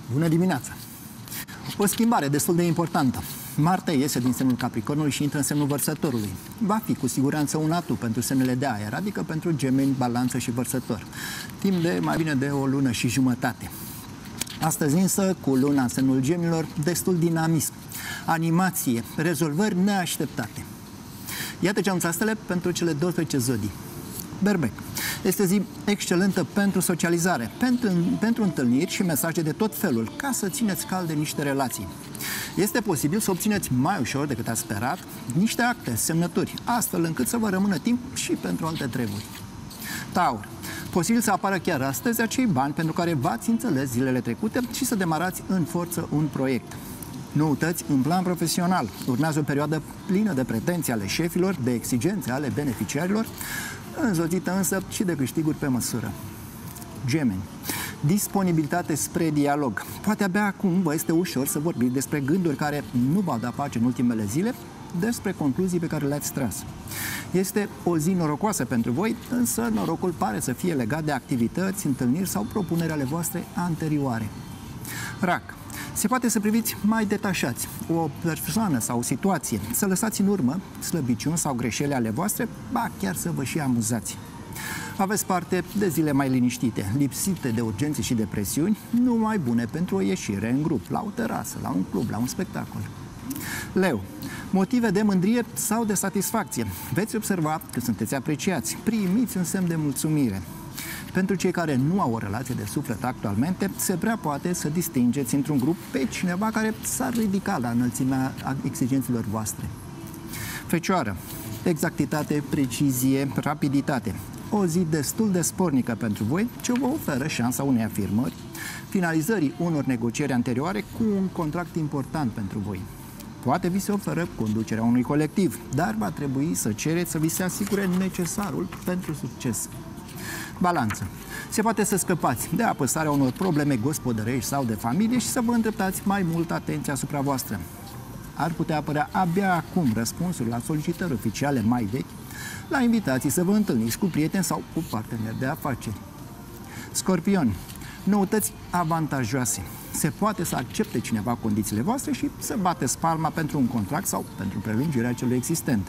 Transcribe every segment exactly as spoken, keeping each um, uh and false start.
Bună dimineața! O schimbare destul de importantă. Marte iese din semnul Capricornului și intră în semnul Vărsătorului. Va fi cu siguranță un atu pentru semnele de aer, adică pentru Gemeni, Balanță și Vărsător, timp de mai bine de o lună și jumătate. Astăzi însă, cu luna în semnul Gemilor, destul dinamism, animație, rezolvări neașteptate. Iată ce anunță astele pentru cele douăsprezece zodii. Berbec. Este zi excelentă pentru socializare, pentru, pentru întâlniri și mesaje de tot felul, ca să țineți calde niște relații. Este posibil să obțineți mai ușor decât ați sperat niște acte, semnături, astfel încât să vă rămână timp și pentru alte treburi. Taur. Posibil să apară chiar astăzi acei bani pentru care v-ați înțeles zilele trecute și să demarați în forță un proiect. Noutăți în plan profesional. Urmează o perioadă plină de pretenții ale șefilor, de exigențe ale beneficiarilor, însoțită însă și de câștiguri pe măsură. Gemeni. Disponibilitate spre dialog. Poate abia acum vă este ușor să vorbiți despre gânduri care nu v-au dat pace în ultimele zile, despre concluzii pe care le-ați tras. Este o zi norocoasă pentru voi, însă norocul pare să fie legat de activități, întâlniri sau propuneri ale voastre anterioare. Rac. Se poate să priviți mai detașați o persoană sau o situație, să lăsați în urmă slăbiciuni sau greșeli ale voastre, ba chiar să vă și amuzați. Aveți parte de zile mai liniștite, lipsite de urgențe și de presiuni, numai bune pentru o ieșire în grup, la o terasă, la un club, la un spectacol. Leu. Motive de mândrie sau de satisfacție. Veți observa că sunteți apreciați, primiți un semn de mulțumire. Pentru cei care nu au o relație de suflet actualmente, se prea poate să distingeți într-un grup pe cineva care s-ar ridica la înălțimea exigențelor voastre. Fecioară. Exactitate, precizie, rapiditate. O zi destul de spornică pentru voi, ce vă oferă șansa unei afirmări, finalizării unor negocieri anterioare cu un contract important pentru voi. Poate vi se oferă conducerea unui colectiv, dar va trebui să cereți să vi se asigure necesarul pentru succes. Balanță. Se poate să scăpați de apăsarea unor probleme gospodărești sau de familie și să vă îndreptați mai mult atenția asupra voastră. Ar putea apărea abia acum răspunsuri la solicitări oficiale mai vechi, la invitații să vă întâlniți cu prieteni sau cu parteneri de afaceri. Scorpion. Noutăți avantajoase. Se poate să accepte cineva condițiile voastre și să bateți palma pentru un contract sau pentru prelungirea celui existent.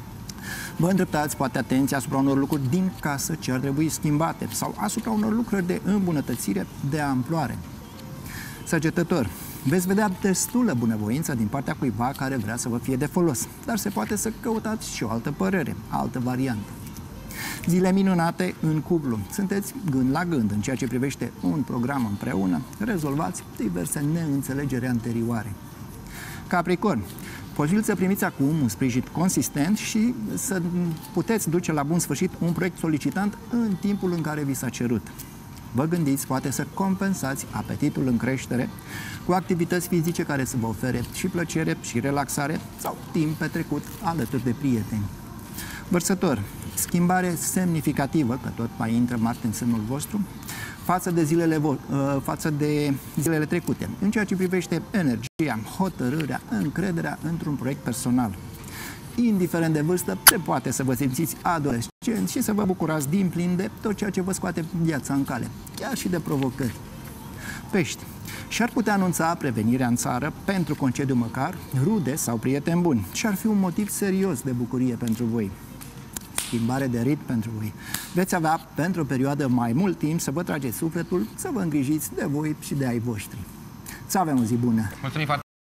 Vă îndreptați poate atenția asupra unor lucruri din casă ce ar trebui schimbate sau asupra unor lucruri de îmbunătățire de amploare. Săgetător. Veți vedea destulă bunăvoință din partea cuiva care vrea să vă fie de folos, dar se poate să căutați și o altă părere, altă variantă. Zile minunate în cuplu. Sunteți gând la gând în ceea ce privește un program împreună, rezolvați diverse neînțelegeri anterioare. Capricorn. Posibil să primiți acum un sprijin consistent și să puteți duce la bun sfârșit un proiect solicitant în timpul în care vi s-a cerut. Vă gândiți poate să compensați apetitul în creștere cu activități fizice care să vă ofere și plăcere și relaxare sau timp petrecut alături de prieteni. Vărsător. Schimbare semnificativă, că tot mai intră Marte în semnul vostru, față de zilele, față de zilele trecute, în ceea ce privește energia, hotărârea, încrederea într-un proiect personal. Indiferent de vârstă, se poate să vă simțiți adolescenți și să vă bucurați din plin de tot ceea ce vă scoate viața în cale, chiar și de provocări. Pești. Și-ar putea anunța prevenirea în țară pentru concediu măcar, rude sau prieteni buni și ar fi un motiv serios de bucurie pentru voi. Schimbare de ritm pentru voi. Veți avea pentru o perioadă mai mult timp să vă trageți sufletul, să vă îngrijiți de voi și de ai voștri. Să avem o zi bună! Mulțumim foarte